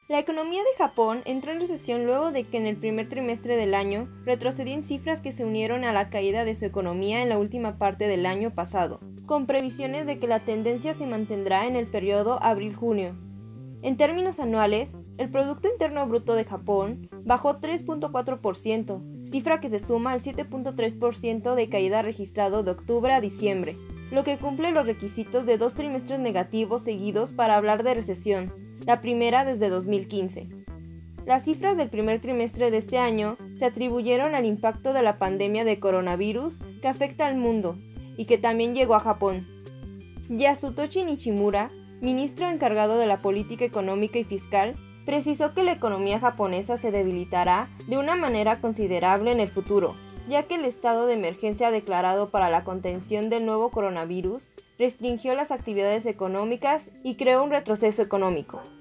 La economía de Japón entró en recesión luego de que en el primer trimestre del año retrocedió en cifras que se unieron a la caída de su economía en la última parte del año pasado, con previsiones de que la tendencia se mantendrá en el periodo abril-junio. En términos anuales, el Producto Interno Bruto de Japón bajó 3.4%, cifra que se suma al 7.3% de caída registrado de octubre a diciembre, lo que cumple los requisitos de 2 trimestres negativos seguidos para hablar de recesión, la primera desde 2015. Las cifras del primer trimestre de este año se atribuyeron al impacto de la pandemia de coronavirus que afecta al mundo y que también llegó a Japón. Yasutoshi Nishimura, ministro encargado de la política económica y fiscal, precisó que la economía japonesa se debilitará de una manera considerable en el futuro, ya que el estado de emergencia declarado para la contención del nuevo coronavirus restringió las actividades económicas y creó un retroceso económico.